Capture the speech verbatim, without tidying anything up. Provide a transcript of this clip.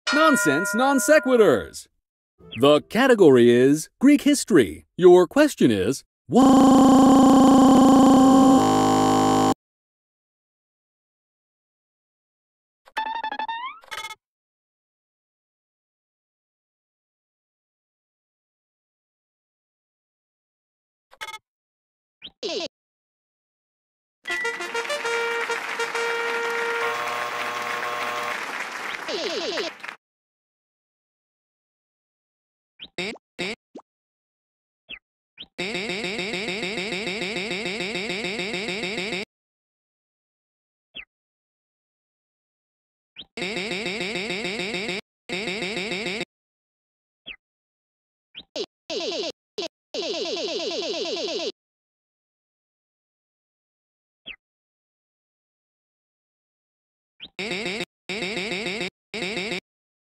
Nonsense non sequiturs. The category is Greek history. Your question is, what?